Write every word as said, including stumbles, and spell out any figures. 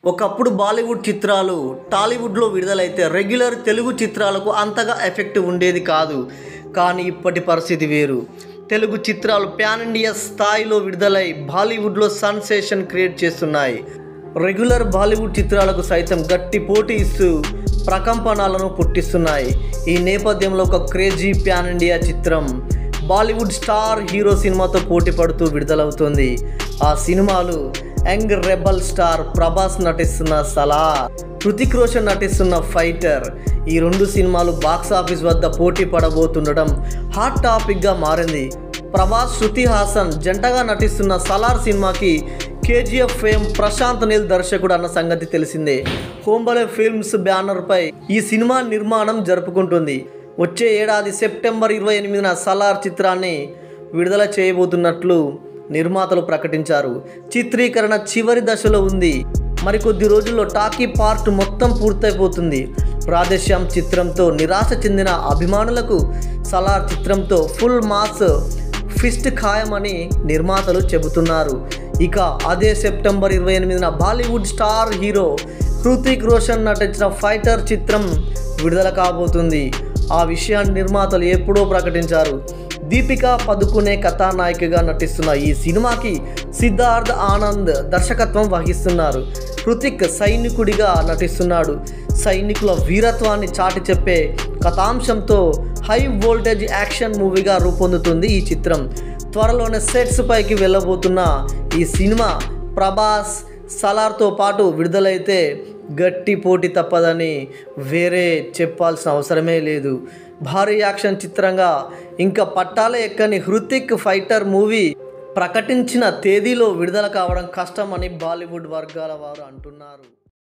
ఒకప్పుడు బాలీవుడ్ చిత్రాలు టాలీవుడ్లో విడుదలైతే రెగ్యులర్ తెలుగు చిత్రాలకు అంతగా ఎఫెక్ట్ ఉండేది కాదు. కానీ ఇప్పటి పరిస్థితి వేరు. తెలుగు చిత్రాలు ప్యాన్ ఇండియా స్థాయిలో విడుదలై బాలీవుడ్లో సెన్సేషన్ క్రియేట్ చేస్తున్నాయి. రెగ్యులర్ బాలీవుడ్ చిత్రాలకు సైతం గట్టి పోటీ ఇస్తూ ప్రకంపనలను పుట్టిస్తున్నాయి. ఈ నేపథ్యంలో ఒక క్రేజీ ప్యాన్ ఇండియా చిత్రం బాలీవుడ్ స్టార్ హీరో సినిమాతో పోటీ పడుతూ విడుదలవుతోంది. ఆ సినిమాలు యంగ్ రెబల్ స్టార్ ప్రభాస్ నటిస్తున్న సలార్, హృతిక్ రోషన్ నటిస్తున్న ఫైటర్. ఈ రెండు సినిమాలు బాక్సాఫీస్ వద్ద పోటీ పడబోతుండడం హాట్ టాపిక్గా మారింది. ప్రభాస్, శృతి హాసన్ జంటగా నటిస్తున్న సలార్ సినిమాకి కేజీఎఫ్ ఫేమ్ ప్రశాంత్ నీల్ దర్శకుడు అన్న సంగతి తెలిసిందే. హోంబలే ఫిల్మ్స్ బ్యానర్పై ఈ సినిమా నిర్మాణం జరుపుకుంటుంది. వచ్చే ఏడాది సెప్టెంబర్ ఇరవై ఎనిమిదిన సలార్ చిత్రాన్ని విడుదల చేయబోతున్నట్లు నిర్మాతలు ప్రకటించారు. చిత్రీకరణ చివరి దశలో ఉంది. మరికొద్ది రోజుల్లో టాకీ పార్ట్ మొత్తం పూర్తయిపోతుంది. రాధేశ్యామ్ చిత్రంతో నిరాశ చెందిన అభిమానులకు సలార్ చిత్రంతో ఫుల్ మాస్ ఫిస్ట్ ఖాయమని నిర్మాతలు చెబుతున్నారు. ఇక అదే సెప్టెంబర్ ఇరవై ఎనిమిదిన Bollywood star hero Hrithik Roshan నటించిన ఫైటర్ చిత్రం విడుదల కాబోతుంది. ఆ విషయాన్ని నిర్మాతలు ఎప్పుడో ప్రకటించారు. దీపికా పదుకునే కథానాయికగా నటిస్తున్న ఈ సినిమాకి సిద్ధార్థ్ ఆనంద్ దర్శకత్వం వహిస్తున్నారు. హృతిక్ సైనికుడిగా నటిస్తున్నాడు. సైనికుల వీరత్వాన్ని చాటి చెప్పే కథాంశంతో హై వోల్టేజ్ యాక్షన్ మూవీగా రూపొందుతుంది ఈ చిత్రం. త్వరలోనే సెట్స్ పైకి వెళ్ళబోతున్న ఈ సినిమా ప్రభాస్, సలార్తో పాటు విడుదలైతే గట్టి పోటీ తప్పదని వేరే చెప్పాల్సిన అవసరమే లేదు. భారీ యాక్షన్ చిత్రంగా ఇంకా పట్టాల ఎక్కని హృతిక్ ఫైటర్ మూవీ ప్రకటించిన తేదీలో విడుదల కావడం కష్టమని బాలీవుడ్ వర్గాల వారు అంటున్నారు.